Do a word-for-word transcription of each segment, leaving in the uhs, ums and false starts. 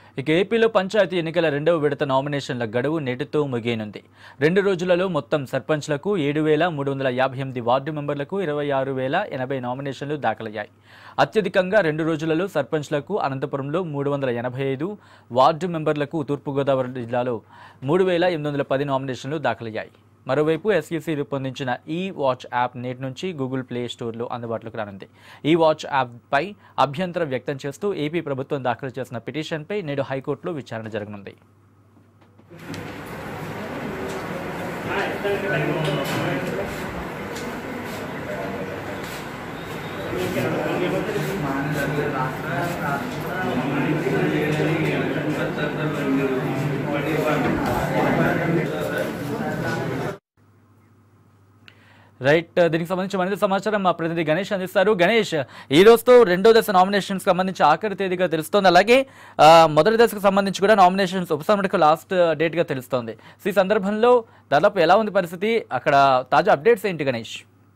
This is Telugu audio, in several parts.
ఇక ఏపీలో పంచాయతీ ఎన్నికల రెండవ విడత నామినేషన్ల గడువు నేటితో ముగియనుంది. రెండు రోజులలో మొత్తం సర్పంచ్లకు ఏడు వేల మూడు వందల యాభై ఎనిమిది వార్డు మెంబర్లకు ఇరవై ఆరు వేల ఎనభై నామినేషన్లు దాఖలయ్యాయి. అత్యధికంగా రెండు రోజులలో సర్పంచ్లకు అనంతపురంలో మూడు వందల ఎనభై ఐదు, వార్డు మెంబర్లకు తూర్పుగోదావరి జిల్లాలో మూడు వేల ఎనిమిది వందల పది నామినేషన్లు దాఖలయ్యాయి. మరోవైపు ఎస్ఈసీ రూపొందించిన ఈ వాచ్ యాప్ నేటి నుంచి గూగుల్ ప్లే స్టోర్లో అందుబాటులోకి రానుంది. ఈ వాచ్ యాప్పై అభ్యంతరం వ్యక్తం చేస్తూ ఏపీ ప్రభుత్వం దాఖలు చేసిన పిటిషన్పై నేడు హైకోర్టులో విచారణ జరగనుంది. రైట్, దీనికి సంబంధించి మరింత సమాచారం మా ప్రతినిధి గణేష్ అందిస్తారు. గణేష్, ఈ రోజుతో రెండో దశ నామినేషన్స్ సంబంధించి ఆఖరి తేదీగా తెలుస్తోంది. అలాగే మొదటి దశకు సంబంధించి కూడా నామినేషన్స్ ఉపసంహరణకు లాస్ట్ డేట్ గా తెలుస్తోంది. ఈ సందర్భంలో దాదాపు ఎలా ఉంది పరిస్థితి, అక్కడ తాజా అప్డేట్స్ ఏంటి గణేష్?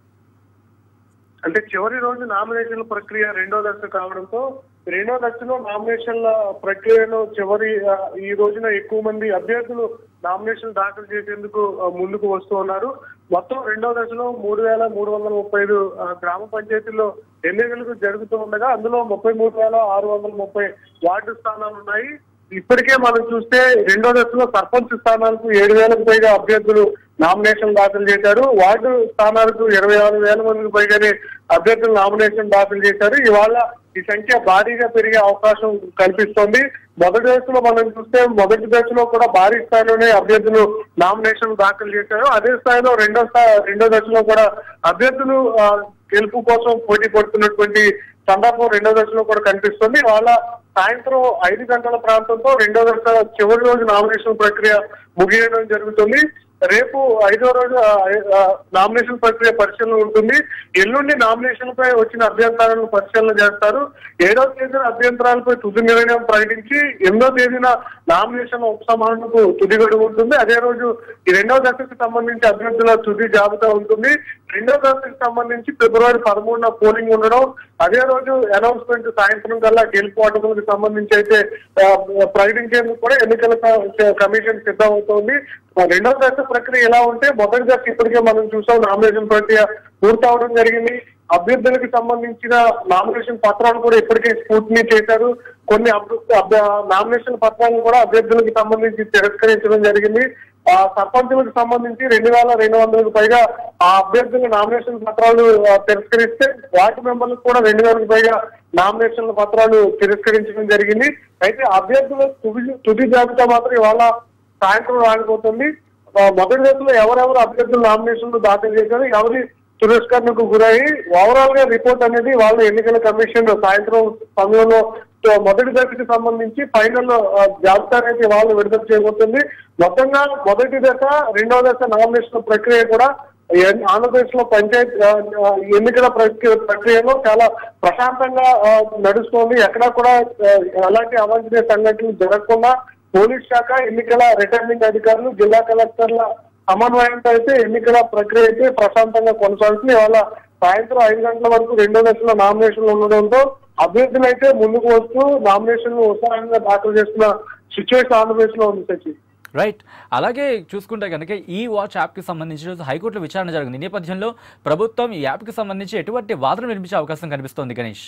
అంటే చివరి రోజు నామినేషన్ల ప్రక్రియ రెండో దశ కావడంతో రెండో దశలో నామినేషన్ల ప్రక్రియలో చివరి ఈ రోజున ఎక్కువ మంది అభ్యర్థులు నామినేషన్ దాఖలు చేసేందుకు ముందుకు వస్తూ ఉన్నారు. మొత్తం రెండో దశలో మూడు వేల మూడు వందల ముప్పై ఐదు గ్రామ పంచాయతీల్లో ఎన్నికలకు జరుగుతూ ఉండగా అందులో ముప్పై మూడు వేల ఆరు వందల ముప్పై వార్డు స్థానాలు ఉన్నాయి. ఇప్పటికే మనం చూస్తే రెండో దశలో సర్పంచ్ స్థానాలకు ఏడు వేలకు పైగా అభ్యర్థులు నామినేషన్ దాఖలు చేశారు. వార్డు స్థానాలకు ఇరవై ఆరు వేల మందికి పైగానే అభ్యర్థులు నామినేషన్ దాఖలు చేశారు. ఇవాళ ఈ సంఖ్య భారీగా పెరిగే అవకాశం కనిపిస్తోంది. మొదటి దశలో మనం చూస్తే మొదటి దశలో కూడా భారీ స్థాయిలోనే అభ్యర్థులు నామినేషన్ దాఖలు చేశారు. అదే స్థాయిలో రెండో స్థాయి రెండో దశలో కూడా అభ్యర్థులు గెలుపు కోసం పోటీ పడుతున్నటువంటి సందర్భం రెండో దశలో కూడా కనిపిస్తుంది. వాళ్ళ సాయంత్రం ఐదు గంటల ప్రాంతంతో రెండో దశ చివరి రోజు నామినేషన్ ప్రక్రియ ముగియడం జరుగుతుంది. రేపు ఐదో రోజు నామినేషన్ ప్రక్రియ పరిశీలన ఉంటుంది. ఎల్లుండి నామినేషన్లపై వచ్చిన అభ్యంతరాలను పరిశీలన చేస్తారు. ఏడో తేదీన అభ్యంతరాలపై తుది నిర్ణయం ప్రకటించి ఎనిమిదో తేదీన నామినేషన్ ఉపసంహరణకు తుది గడువు ఉంటుంది. అదే రోజు ఈ రెండో దశకు సంబంధించి అభ్యర్థుల తుది జాబితా ఉంటుంది. రెండో దశకు సంబంధించి ఫిబ్రవరి పదమూడున పోలింగ్ ఉండడం, అదే రోజు అనౌన్స్మెంట్ సాయంత్రం కల్లా గెలుపు ఓటములకు సంబంధించి అయితే ప్రకటించేందుకు కూడా ఎన్నికల కమిషన్ సిద్ధమవుతోంది. రెండో దశ ప్రక్రియ ఎలా ఉంటే మొదటి దశ ఇప్పటికే మనం చూసాం, నామినేషన్ ప్రక్రియ పూర్తవడం జరిగింది. అభ్యర్థులకు సంబంధించిన నామినేషన్ పత్రాలు కూడా ఇప్పటికే స్క్రూటినీ చేశారు. కొన్ని నామినేషన్ పత్రాలను కూడా అభ్యర్థులకు సంబంధించి తిరస్కరించడం జరిగింది. ఆ సర్పంచులకు సంబంధించి రెండు వేల రెండు వందలకు పైగా ఆ అభ్యర్థుల నామినేషన్ పత్రాలు తిరస్కరిస్తే వార్డు మెంబర్లకు కూడా రెండు వేలకు పైగా నామినేషన్ పత్రాలు తిరస్కరించడం జరిగింది. అయితే అభ్యర్థుల తుది తుది జాబితా మాత్రం ఇవాళ సాయంత్రం రాకపోతుంది. మొదటి దశలో ఎవరెవరు అభ్యర్థులు నామినేషన్లు దాఖలు చేశారు, ఎవరి తిరస్కరణకు గురయ్యి ఓవరాల్ గా రిపోర్ట్ అనేది వాళ్ళ ఎన్నికల కమిషన్ సాయంత్రం సమయంలో మొదటి దశకి సంబంధించి ఫైనల్ జాబితా అనేది వాళ్ళు విడుదల చేయబోతుంది. మొత్తంగా మొదటి దశ రెండవ దశ నామినేషన్ ప్రక్రియ కూడా ఆంధ్రప్రదేశ్ లో పంచాయతీ ఎన్నికల ప్రక్రియలో చాలా ప్రశాంతంగా నడుస్తోంది. ఎక్కడా కూడా ఎలాంటి అవాంఛనీయ సంఘటనలు జరగకుండా పోలీస్ శాఖ, ఎన్నికల రిటర్నింగ్ అధికారులు, జిల్లా కలెక్టర్ల సమన్వయంతో అయితే ఎన్నికల ప్రక్రియ అయితే ప్రశాంతంగా కొనసాగుతుంది. ఇవాళ సాయంత్రం ఐదు గంటల వరకు రెండో దశలో నామినేషన్లు ఉండడంతో అభ్యర్థులు అయితే ముందుకు వస్తూ నామినేషన్లు ఉత్సాహంగా దాఖలు చేస్తున్న సిచ్యువేషన్ ఆంధ్రప్రదేశ్ లో ఉంది సచి. రైట్, అలాగే చూసుకుంటే కనుక ఈ వాచ్ యాప్కి సంబంధించి హైకోర్టులో విచారణ జరిగింది. ఈ నేపథ్యంలో ప్రభుత్వం ఈ యాప్కి సంబంధించి ఎటువంటి వాదన వినిపించే అవకాశం కనిపిస్తోంది గణేష్?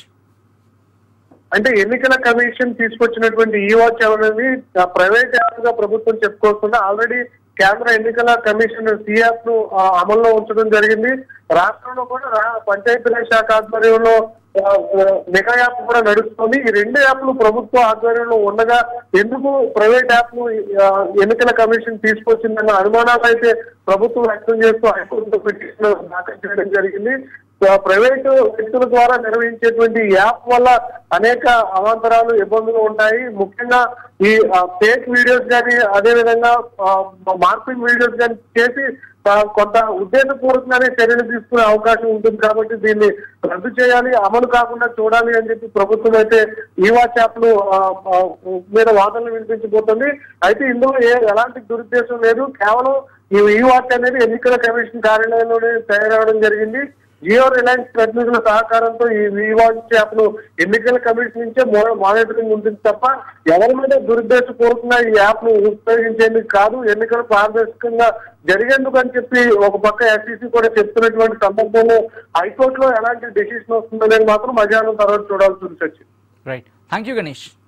అంటే ఎన్నికల కమిషన్ తీసుకొచ్చినటువంటి ఈ వాచ్ అనేది ప్రైవేట్ యాప్ గా ప్రభుత్వం చెప్పుకోకుండా ఆల్రెడీ కేంద్ర ఎన్నికల కమిషన్ సియాప్ ను అమల్లో ఉంచడం జరిగింది. రాష్ట్రంలో కూడా పంచాయతీరాజ్ శాఖ ఆధ్వర్యంలో మెగా యాప్ కూడా నడుస్తుంది. ఈ రెండు యాప్లు ప్రభుత్వ ఆధ్వర్యంలో ఉండగా ఎందుకు ప్రైవేట్ యాప్ ను ఎన్నికల కమిషన్ తీసుకొచ్చిందన్న అనుమానాలు అయితే ప్రభుత్వం వ్యక్తం చేస్తూ హైకోర్టులో పిటిషన్ దాఖలు చేయడం జరిగింది. ప్రైవేటు వ్యక్తుల ద్వారా నిర్వహించేటువంటి యాప్ వల్ల అనేక అవాంతరాలు, ఇబ్బందులు ఉంటాయి. ముఖ్యంగా ఈ ఫేక్ వీడియోస్ కానీ అదేవిధంగా మార్పింగ్ వీడియోస్ కానీ చేసి కొంత ఉద్దేశపూర్వకంగానే చర్యలు తీసుకునే అవకాశం ఉంటుంది. కాబట్టి దీన్ని రద్దు చేయాలి, అమలు కాకుండా చూడాలి అని చెప్పి ప్రభుత్వం అయితే ఈ వాచ్ యాప్లు మీద వాదనలు వినిపించబోతుంది. అయితే ఇందులో ఏ ఎలాంటి దురుద్దేశం లేదు. కేవలం ఈ వాచ్ అనేది ఎన్నికల కమిషన్ కార్యాలయంలోనే తయారవడం జరిగింది. జియో రిలయన్స్ ప్రతినిధుల సహకారంతో ఈ వివాచ్ యాప్ ను ఎన్నికల కమిషన్ నుంచే మానిటరింగ్ ఉంటుంది తప్ప ఎవరి మీద దురుద్దేశపూర్వకంగా ఈ యాప్ ను ఉపయోగించేందుకు కాదు, ఎన్నికలు పారదర్శకంగా జరిగేందుకు అని చెప్పి ఒక పక్క ఎస్ఈసీ కూడా చెప్తున్నటువంటి సందర్భంలో హైకోర్టులో ఎలాంటి డెసిషన్ వస్తుందనేది మాత్రం మధ్యాహ్నం తర్వాత చూడాల్సి ఉంది. Right, thank you Ganesh.